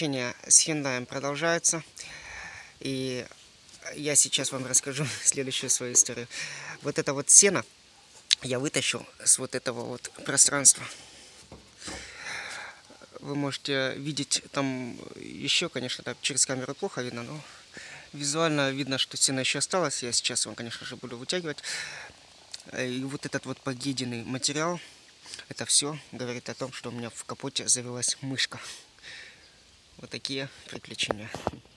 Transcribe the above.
Общение с Hyundai продолжается, и я сейчас вам расскажу следующую свою историю. Вот это вот сено я вытащил с вот этого вот пространства. Вы можете видеть там еще, конечно, так через камеру плохо видно, но визуально видно, что сено еще осталось. Я сейчас вам, конечно же, буду вытягивать. И вот этот вот погиденный материал, это все говорит о том, что у меня в капоте завелась мышка. Вот такие приключения.